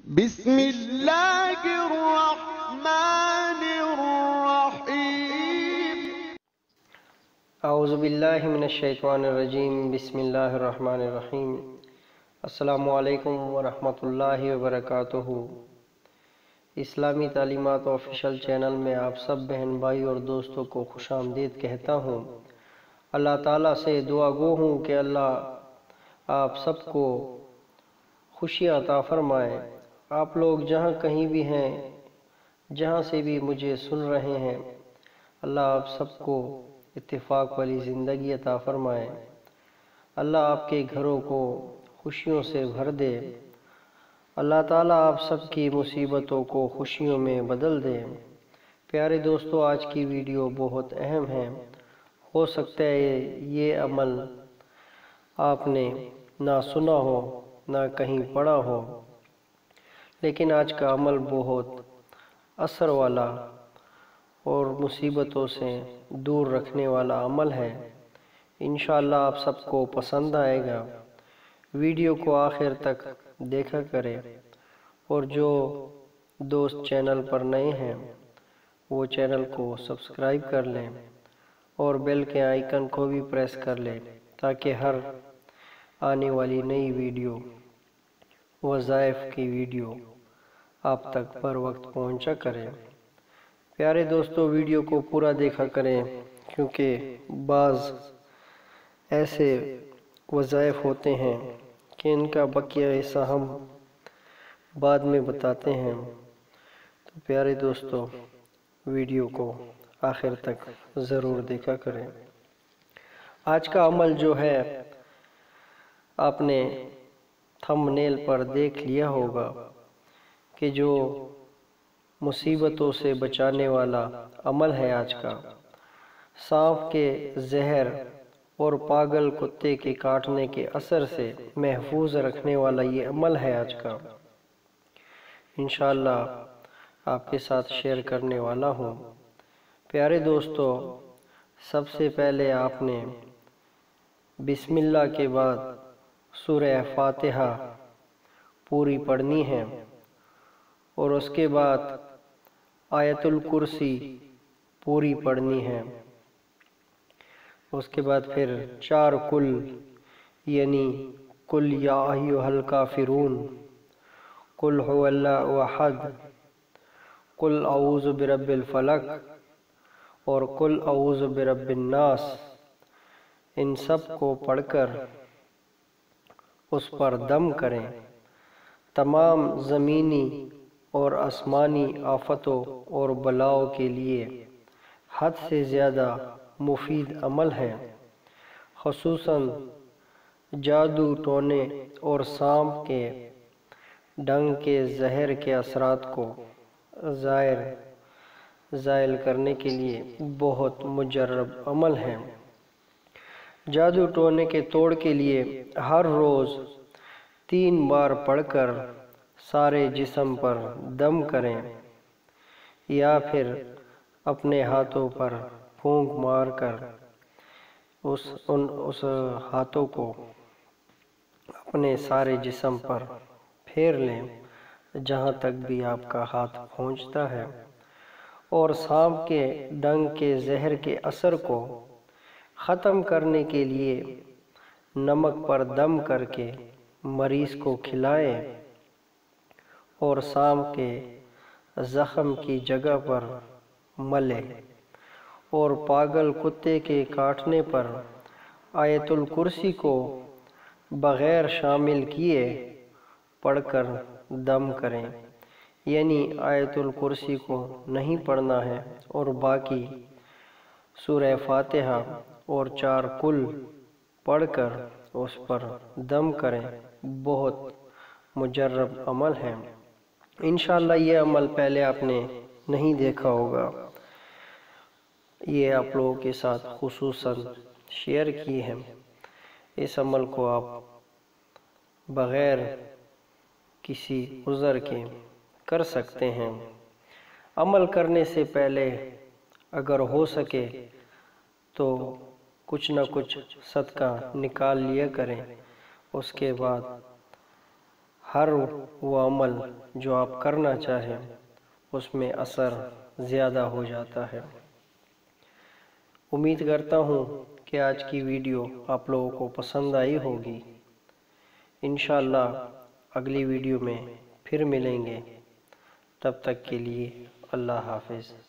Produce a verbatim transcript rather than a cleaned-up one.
بسم اللہ الرحمن الرحیم۔ اعوذ باللہ من الشیطان الرجیم، بسم اللہ الرحمن الرحیم۔ السلام علیکم ورحمۃ اللہ وبرکاتہ۔ اسلامی تعلیمات آفیشل چینل میں آپ سب بہن بھائی اور دوستوں کو خوش آمدید کہتا ہوں۔ اللہ تعالیٰ سے دعا گو ہوں کہ اللہ آپ سب کو خوشیاں عطا فرمائے۔ آپ لوگ جہاں کہیں بھی ہیں، جہاں سے بھی مجھے سن رہے ہیں، اللہ آپ سب کو اتفاق والی زندگی عطا فرمائے۔ اللہ آپ کے گھروں کو خوشیوں سے بھر دے۔ اللہ تعالیٰ آپ سب کی مصیبتوں کو خوشیوں میں بدل دے۔ پیارے دوستو، آج کی ویڈیو بہت اہم ہے۔ ہو سکتا ہے یہ عمل آپ نے نہ سنا ہو، نہ کہیں پڑھا ہو، لیکن آج کا عمل بہت اثر والا اور مصیبتوں سے دور رکھنے والا عمل ہے۔ انشاءاللہ آپ سب کو پسند آئے گا۔ ویڈیو کو آخر تک دیکھا کریں، اور جو دوست چینل پر نئے ہیں وہ چینل کو سبسکرائب کر لیں اور بیل کے آئیکن کو بھی پریس کر لیں تاکہ ہر آنے والی نئی ویڈیو، وظائف کی ویڈیو آپ تک پر وقت پہنچا کریں۔ پیارے دوستو، ویڈیو کو پورا دیکھا کریں، کیونکہ بعض ایسے وظائف ہوتے ہیں کہ ان کا بقیہ حصہ ہم بعد میں بتاتے ہیں۔ تو پیارے دوستو، ویڈیو کو آخر تک ضرور دیکھا کریں۔ آج کا عمل جو ہے آپ نے تھم نیل پر دیکھ لیا ہوگا کہ جو مصیبتوں سے بچانے والا عمل ہے آج کا، سانپ کے زہر اور پاگل کتے کے کاٹنے کے اثر سے محفوظ رکھنے والا یہ عمل ہے آج کا۔ انشاءاللہ آپ کے ساتھ شیئر کرنے والا ہوں۔ پیارے دوستو، سب سے پہلے آپ نے بسم اللہ کے بعد سورہ فاتحہ پوری پڑھنی ہے، اور اس کے بعد آیت الکرسی پوری پڑھنی ہے۔ اس کے بعد پھر چار کل، یعنی قل یا ایھا الکافرون، قل ھو اللہ احد، قل اعوذ برب الفلق اور قل اعوذ برب الناس، ان سب کو پڑھ کر اس پر دم کریں۔ تمام زمینی اور آسمانی آفتوں اور بلاؤں کے لیے حد سے زیادہ مفید عمل ہے، خصوصاً جادو ٹونے اور سانپ کے ڈنگ کے زہر کے اثرات کو ظاہر زائل کرنے کے لیے بہت مجرب عمل ہے۔ جادو ٹونے کے توڑ کے لیے ہر روز تین بار پڑھ کر سارے جسم پر دم کریں، یا پھر اپنے ہاتھوں پر پھونک مار کر اس ان اس ہاتھوں کو اپنے سارے جسم پر پھیر لیں جہاں تک بھی آپ کا ہاتھ پہنچتا ہے، اور سانپ کے ڈنگ کے زہر کے اثر کو ختم کرنے کے لیے نمک پر دم کر کے مریض کو کھلائیں، اور سانپ کے زخم کی جگہ پر ملیں، اور پاگل کتے کے کاٹنے پر آیت الکرسی کو بغیر شامل کیے پڑھ کر دم کریں، یعنی آیت الکرسی کو نہیں پڑھنا ہے اور باقی سورہ فاتحہ اور چار کل پڑھ کر اس پر دم کریں۔ بہت مجرب عمل ہے۔ انشاءاللہ یہ عمل پہلے آپ نے نہیں دیکھا ہوگا، یہ آپ لوگوں کے ساتھ خصوصاً شیئر کی ہے۔ اس عمل کو آپ بغیر کسی عذر کے کر سکتے ہیں۔ عمل کرنے سے پہلے اگر ہو سکے تو کچھ نہ کچھ صدقہ نکال لیا کریں۔ اس کے بعد ہر وہ عمل جو آپ کرنا چاہیں اس میں اثر زیادہ ہو جاتا ہے۔ امید کرتا ہوں کہ آج کی ویڈیو آپ لوگوں کو پسند آئی ہوگی۔ انشاءاللہ اگلی ویڈیو میں پھر ملیں گے، تب تک کے لیے اللہ حافظ۔